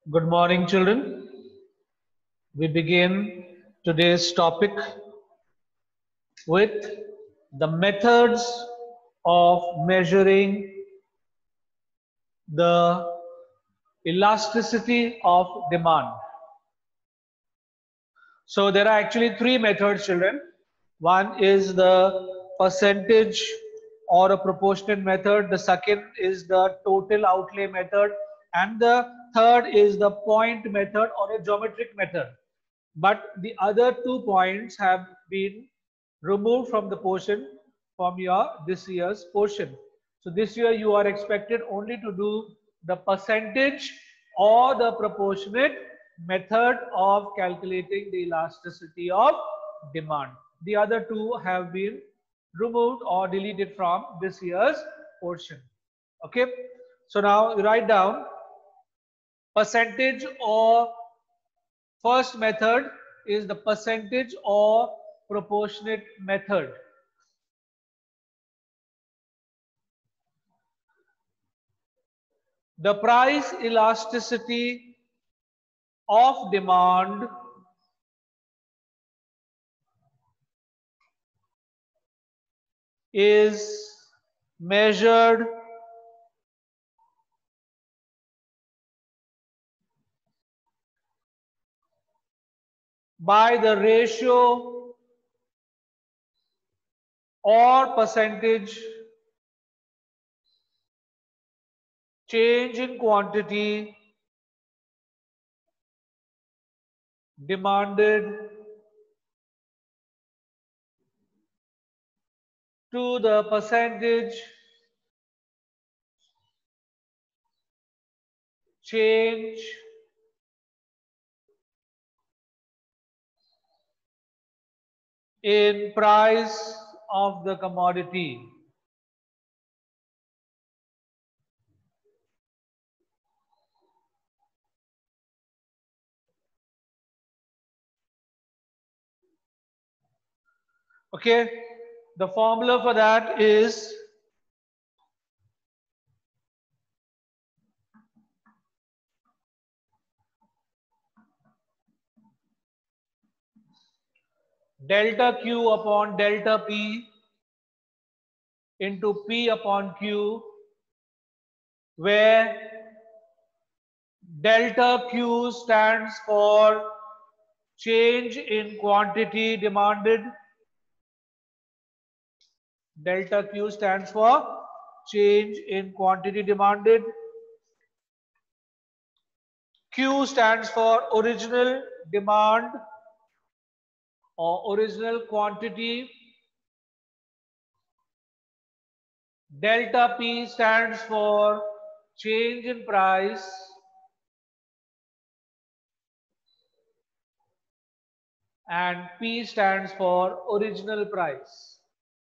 Good morning, children. We begin today's topic with the methods of measuring the elasticity of demand. So there are actually three methods, children. One is the percentage or a proportionate method. The second is the total outlay method. And the third is the point method or a geometric method. But the other 2 points have been removed from the portion from your this year's portion. So this year you are expected only to do the percentage or the proportionate method of calculating the elasticity of demand. The other two have been removed or deleted from this year's portion. Okay. So now you write down percentage or first method is the percentage or proportionate method. The price elasticity of demand is measured by the ratio or percentage change in quantity demanded to the percentage change in price of the commodity. Okay, the formula for that is delta Q upon delta P into P upon Q, where delta Q stands for change in quantity demanded. Delta Q stands for change in quantity demanded. Q stands for original demand or original quantity. Delta P stands for change in price. And P stands for original price.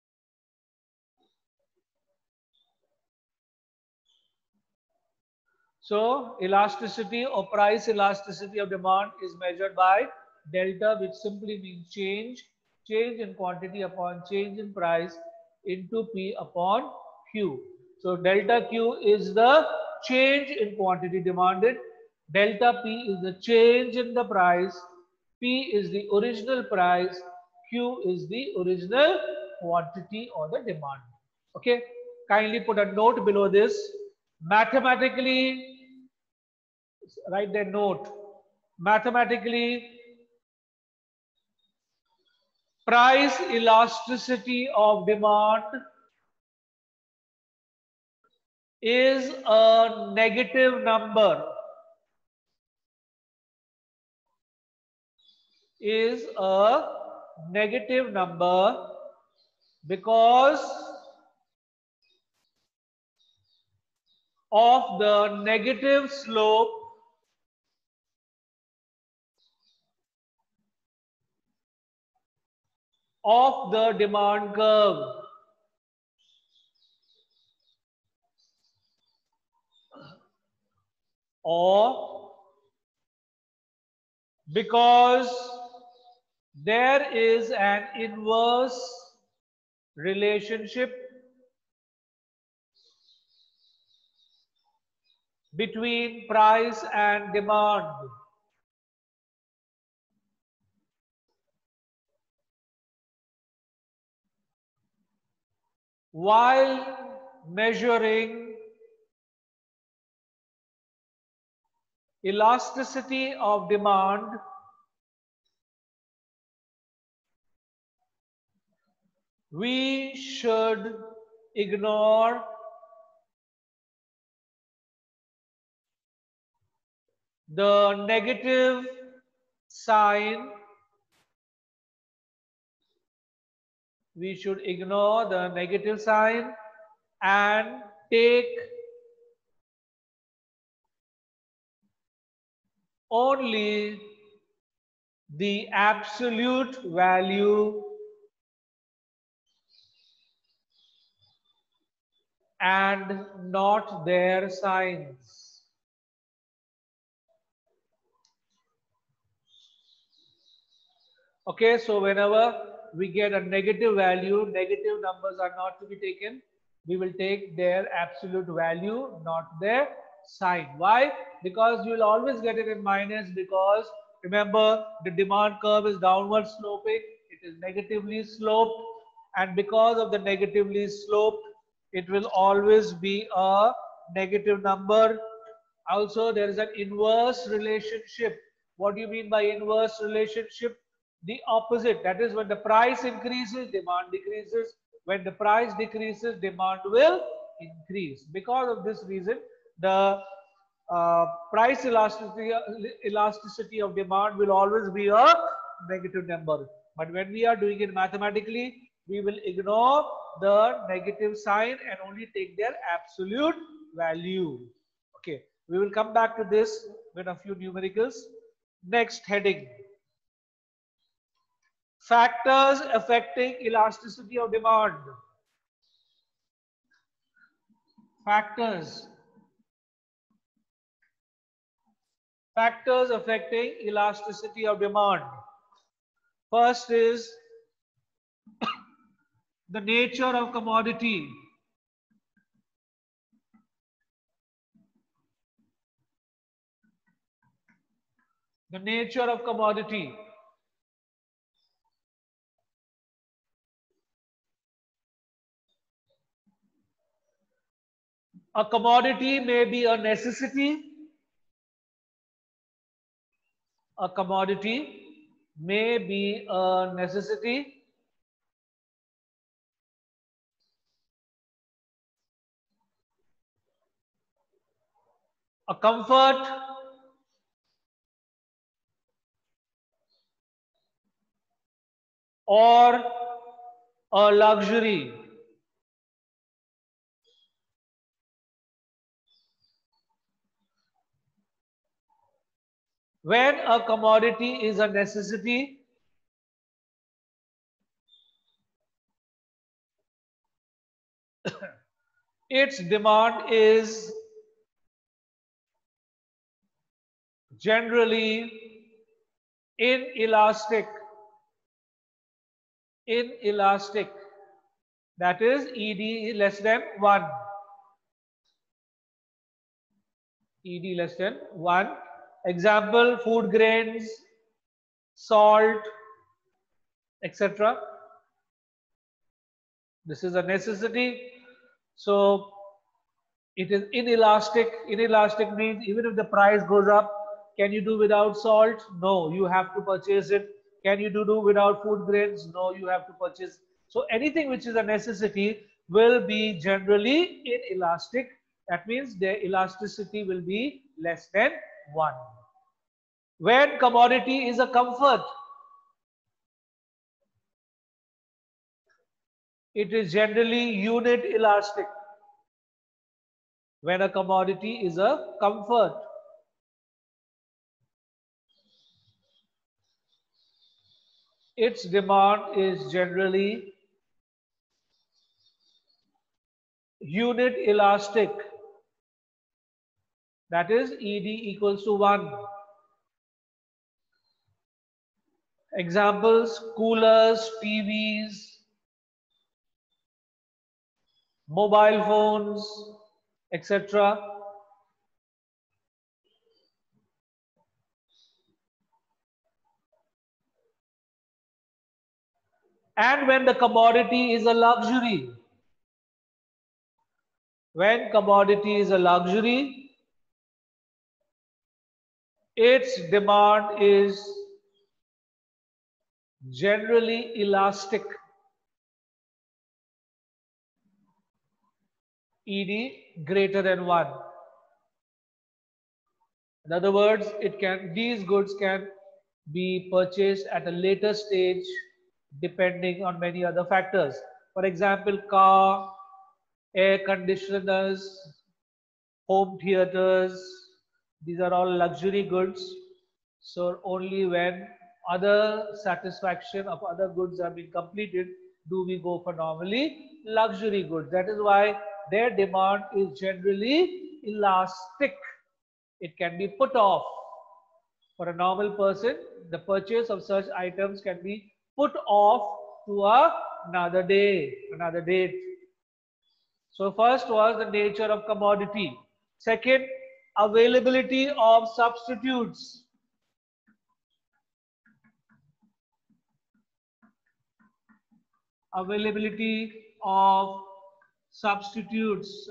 So elasticity or price elasticity of demand is measured by delta, which simply means change in quantity upon change in price into P upon Q. So delta Q is the change in quantity demanded. Delta P is the change in the price. P is the original price. Q is the original quantity or the demand. Okay. Kindly put a note below this. Mathematically, write the note. Mathematically, price elasticity of demand is a negative number. Is a negative number because of the negative slope of the demand curve. Or because there is an inverse relationship between price and demand. While measuring elasticity of demand, we should ignore the negative sign. We should ignore the negative sign and take only the absolute value and not their signs. Okay, so whenever we get a negative value, negative numbers are not to be taken. We will take their absolute value, not their sign. Why? Because you will always get it in minus, because remember the demand curve is downward sloping. It is negatively sloped, and because of the negatively sloped, it will always be a negative number. Also, there is an inverse relationship. What do you mean by inverse relationship? The opposite. That is, when the price increases, demand decreases. When the price decreases, demand will increase. Because of this reason, the price elasticity of demand will always be a negative number. But when we are doing it mathematically, we will ignore the negative sign and only take their absolute value. Okay, we will come back to this with a few numericals. Next heading: factors affecting elasticity of demand. Factors affecting elasticity of demand. First is the nature of commodity. The nature of commodity. A commodity may be a necessity. A commodity may be a necessity. A comfort. Or a luxury. When a commodity is a necessity, its demand is generally inelastic. Inelastic. That is ED less than 1. ED less than 1. Example: food grains, salt, etc. This is a necessity. So it is inelastic. Inelastic means even if the price goes up, can you do without salt? No, you have to purchase it. Can you do without food grains? No, you have to purchase. So anything which is a necessity will be generally inelastic. That means their elasticity will be less than 1. When commodity is a comfort, it is generally unit elastic. When a commodity is a comfort, its demand is generally unit elastic. That is ED equals to 1. Examples: coolers, TVs, mobile phones, etc. And when the commodity is a luxury, when commodity is a luxury, its demand is generally elastic, ED greater than 1. In other words, these goods can be purchased at a later stage depending on many other factors. For example, car, air conditioners, home theaters, these are all luxury goods. So only when other satisfaction of other goods have been completed do we go for normally luxury goods. That is why their demand is generally elastic. It can be put off. For a normal person, the purchase of such items can be put off to another day, another date. So first was the nature of commodity. Second, availability of substitutes. Availability of substitutes.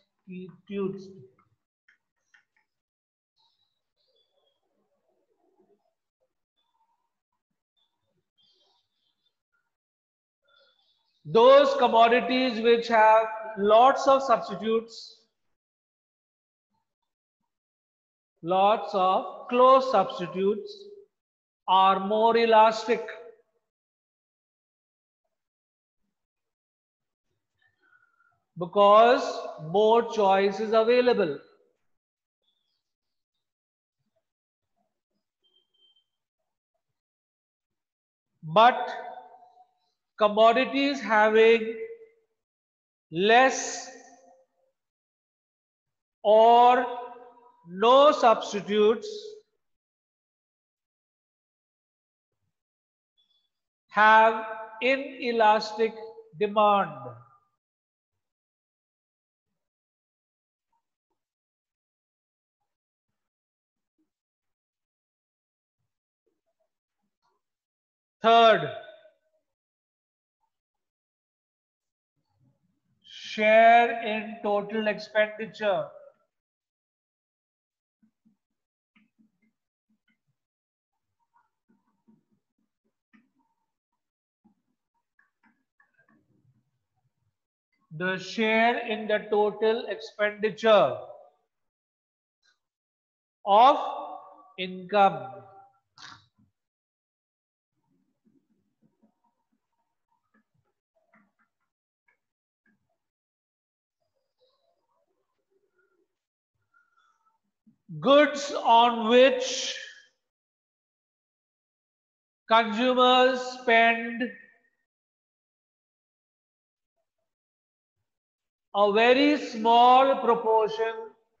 Those commodities which have lots of substitutes, lots of close substitutes, are more elastic because more choice is available. But commodities having less or no substitutes have inelastic demand. Third, share in total expenditure. The share in the total expenditure of income. Goods on which consumers spend a very small proportion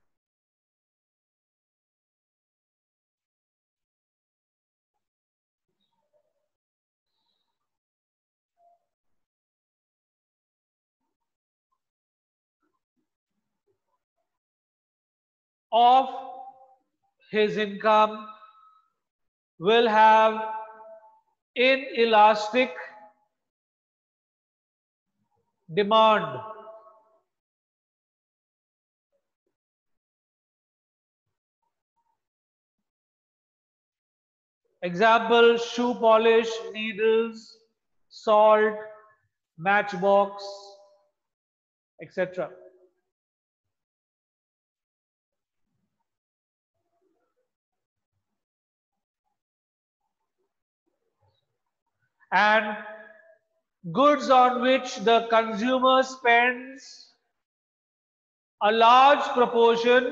of his income will have inelastic demand. Example, shoe polish, needles, salt, matchbox, etc. And goods on which the consumer spends a large proportion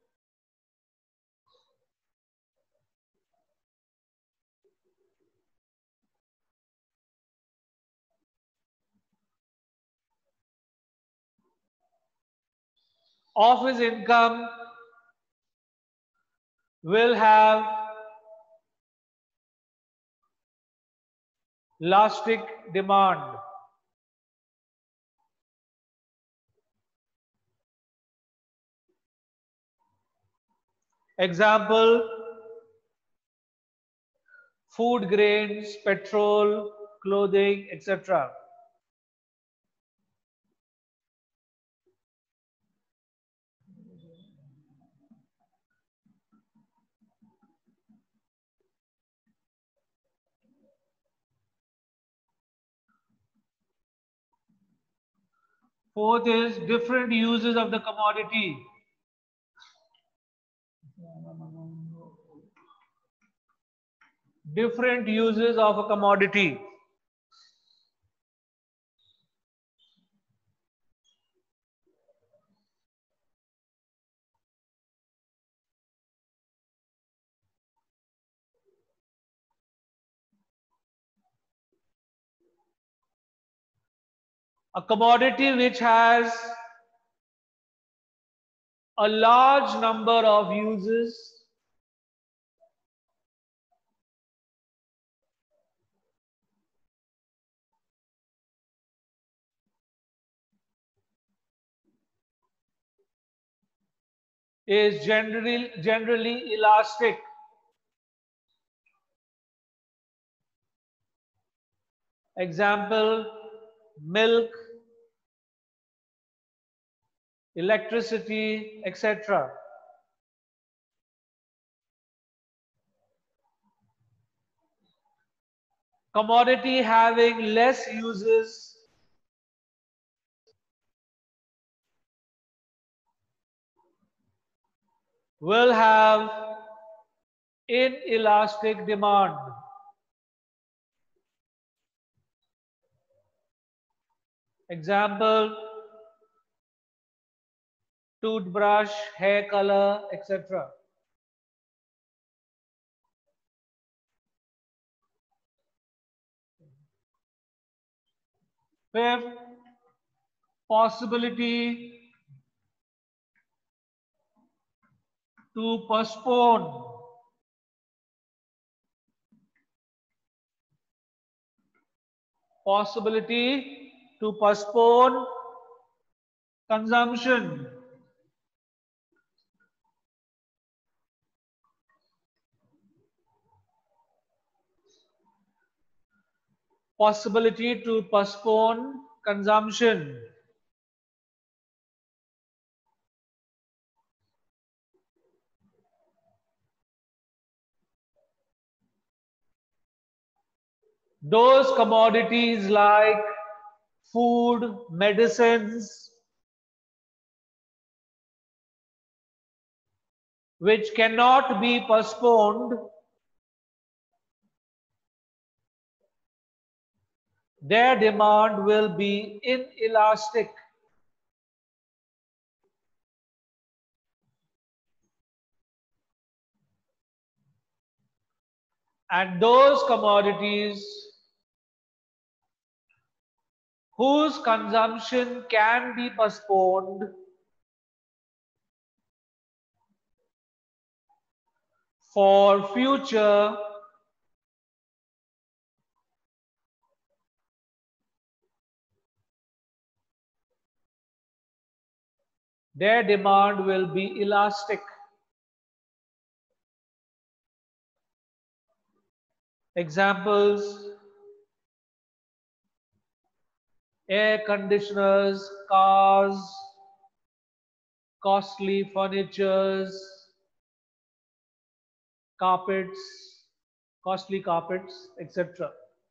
of his income will have elastic demand. Example, food grains, petrol, clothing, etc. Fourth is different uses of the commodity. Different uses of a commodity. A commodity which has a large number of uses is generally elastic. Example, milk, electricity, etc. Commodity having less uses will have inelastic demand. Example, toothbrush, hair color, etc. Fifth, possibility to postpone. Possibility to postpone consumption. Possibility to postpone consumption. Those commodities like food, medicines, which cannot be postponed, their demand will be inelastic. And those commodities whose consumption can be postponed for future their demand will be elastic. Examples, air conditioners, cars, costly furnitures, carpets, costly carpets, etc.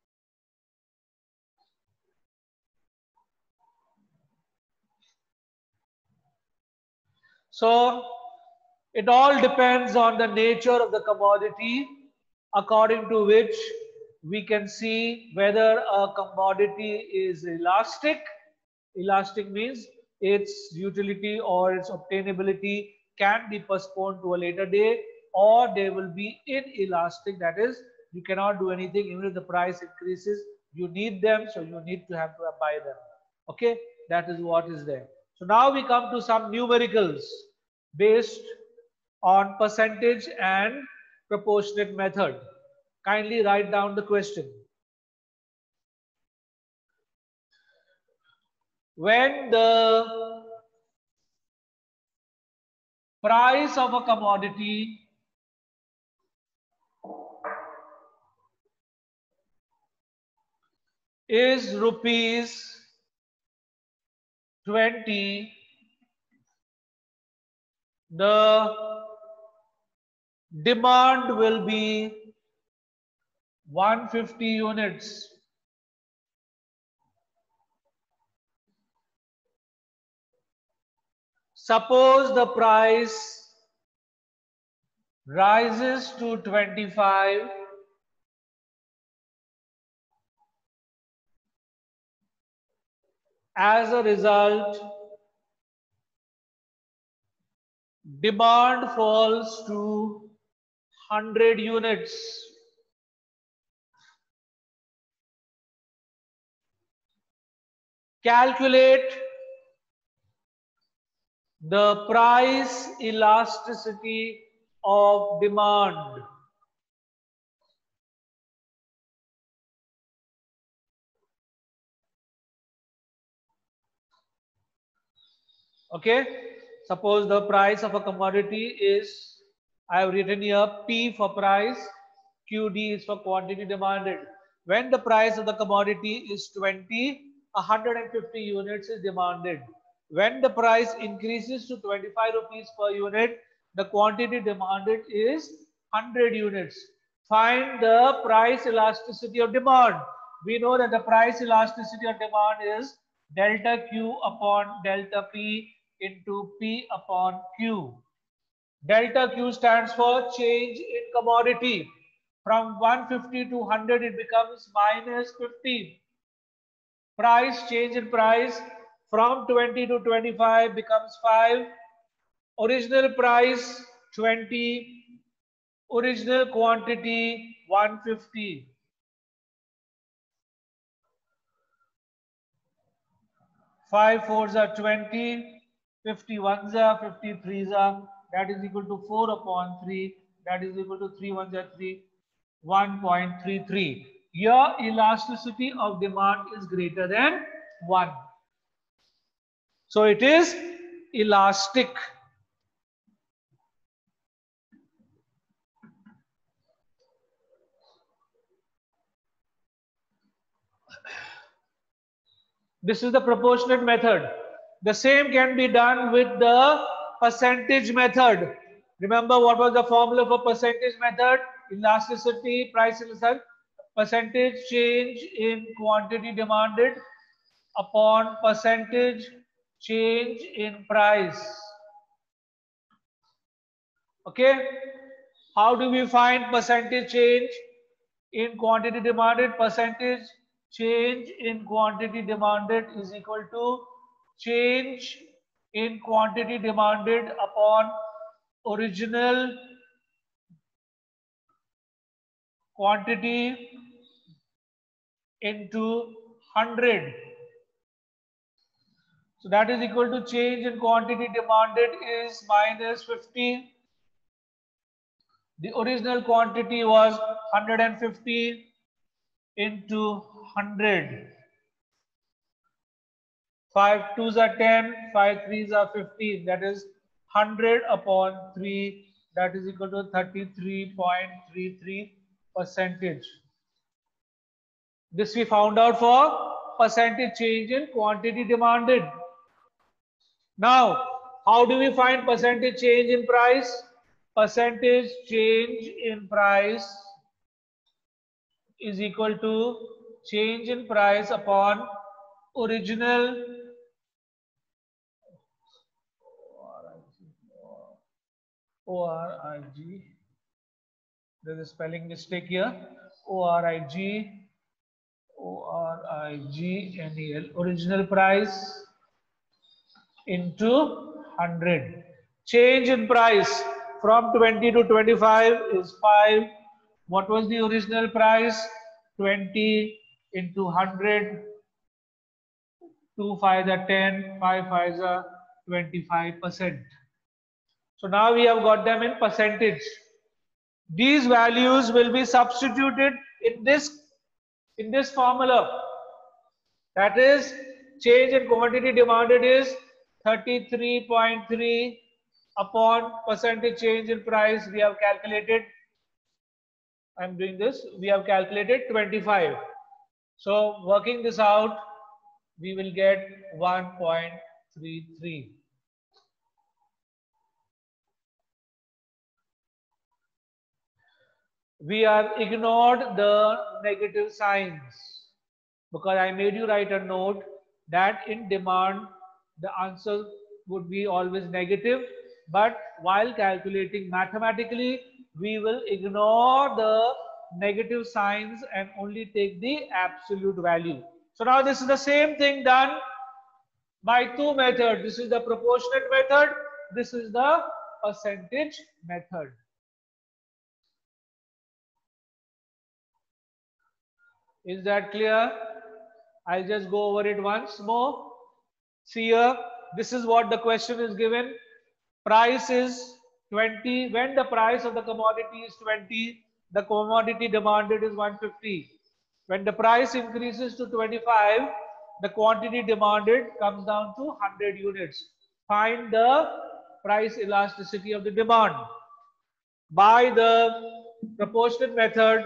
So it all depends on the nature of the commodity, according to which we can see whether a commodity is elastic. Elastic means its utility or its obtainability can be postponed to a later day, or they will be inelastic. That is, you cannot do anything even if the price increases. You need them, so you need to have to buy them. Okay, that is what is there. So now we come to some numericals based on percentage and proportionate method. Kindly write down the question. When the price of a commodity is rupees 20, the demand will be 150 units. Suppose the price rises to 25. As a result, demand falls to 100 units. Calculate the price elasticity of demand. Okay, suppose the price of a commodity is, I have written here P for price, QD is for quantity demanded. When the price of the commodity is 20, 150 units is demanded. When the price increases to 25 rupees per unit, the quantity demanded is 100 units. Find the price elasticity of demand. We know that the price elasticity of demand is delta Q upon delta P into P upon Q. Delta Q stands for change in commodity. From 150 to 100, it becomes minus 15. Price, change in price from 20 to 25 becomes 5. Original price 20. Original quantity 150. 5 fours are 20. 50 ones are 53s are, that is equal to 4 upon 3, that is equal to 3 ones are 3, 1.33. Your elasticity of demand is greater than 1. So it is elastic. This is the proportionate method. The same can be done with the percentage method. Remember what was the formula for percentage method? Elasticity, price elasticity, percentage change in quantity demanded upon percentage change in price. Okay, how do we find percentage change in quantity demanded? Percentage change in quantity demanded is equal to change in quantity demanded upon original quantity into 100. So that is equal to change in quantity demanded is minus 50. The original quantity was 150 into 100. 5 twos are 10, 5 threes are 15. That is 100 upon 3. That is equal to 33.33%. This we found out for percentage change in quantity demanded. Now, how do we find percentage change in price? Percentage change in price is equal to change in price upon original ORIG. There's a spelling mistake here. ORIG NEL. Original price into 100. Change in price from 20 to 25 is 5. What was the original price? 20 into 100. 2 5s are 10, 5 5s are 25%. So now we have got them in percentage. These values will be substituted in this formula. That is, change in quantity demanded is 33.3 upon percentage change in price. We have calculated, I'm doing this, we have calculated 25. So working this out, we will get 1.33. We have ignored the negative signs because I made you write a note that in demand the answer would be always negative, but while calculating mathematically we will ignore the negative signs and only take the absolute value. So now this is the same thing done by two methods. This is the proportionate method, this is the percentage method. Is that clear? I'll just go over it once more. See here, this is what the question is given. Price is 20. When the price of the commodity is 20, the commodity demanded is 150. When the price increases to 25, the quantity demanded comes down to 100 units. Find the price elasticity of the demand. By the proportionate method,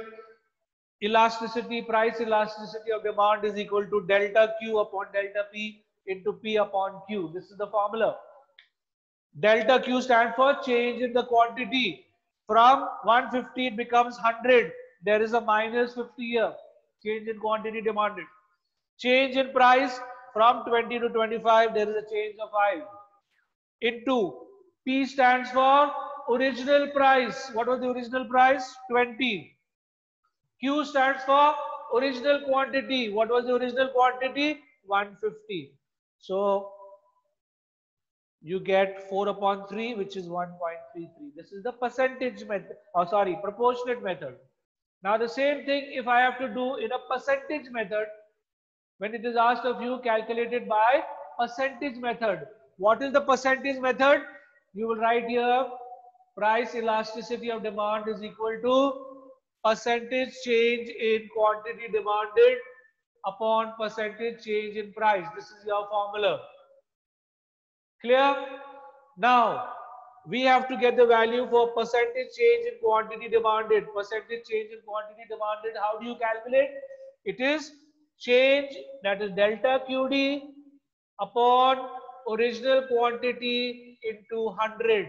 price elasticity of demand is equal to delta Q upon delta P into P upon Q. This is the formula. Delta Q stands for change in the quantity. From 150 it becomes 100. There is a minus 50 here. Change in quantity demanded. Change in price from 20 to 25, there is a change of 5. Into P stands for original price. What was the original price? 20. Q stands for original quantity. What was the original quantity? 150. So you get 4 upon 3, which is 1.33. This is the percentage method, proportionate method. Now the same thing if I have to do in a percentage method, when it is asked of you, calculated by percentage method. What is the percentage method? You will write here, price elasticity of demand is equal to percentage change in quantity demanded upon percentage change in price. This is your formula. Clear? Now, we have to get the value for percentage change in quantity demanded. Percentage change in quantity demanded, how do you calculate? It is change, that is delta QD upon original quantity into 100.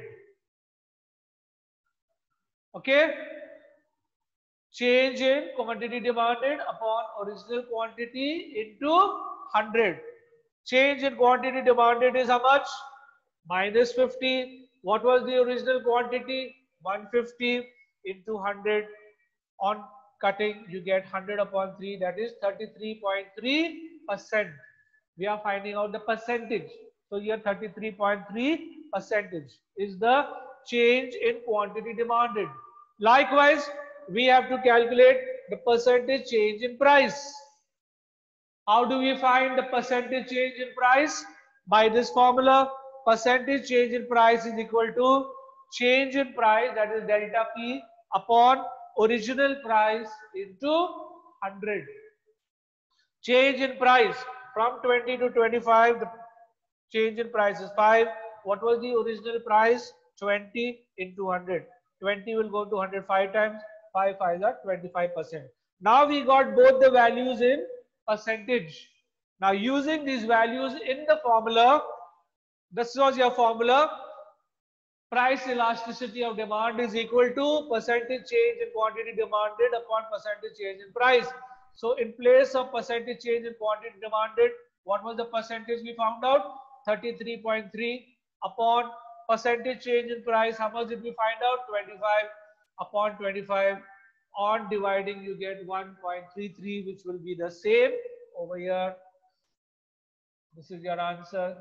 Okay? Change in quantity demanded upon original quantity into 100. Change in quantity demanded is how much? Minus 50. What was the original quantity? 150 into 100. On cutting, you get 100 upon 3. That is 33.3%. We are finding out the percentage. So here 33.3 percentage is the change in quantity demanded. Likewise, we have to calculate the percentage change in price. How do we find the percentage change in price? By this formula, percentage change in price is equal to change in price, that is delta P, upon original price into 100. Change in price from 20 to 25, the change in price is 5. What was the original price? 20 into 100. 20 will go to 105 times. 5 5s are 25%. Now we got both the values in percentage. Now using these values in the formula, this was your formula. Price elasticity of demand is equal to percentage change in quantity demanded upon percentage change in price. So in place of percentage change in quantity demanded, what was the percentage we found out? 33.3 upon percentage change in price. How much did we find out? 25 upon 25. On dividing, you get 1.33, which will be the same over here. This is your answer.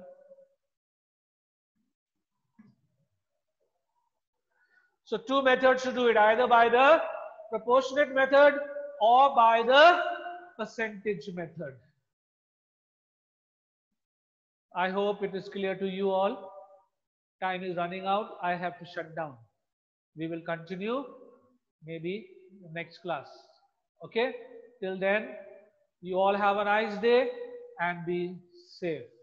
So two methods to do it, either by the proportionate method or by the percentage method. I hope it is clear to you all. Time is running out. I have to shut down. We will continue maybe next class. Okay? Till then, you all have a nice day and be safe.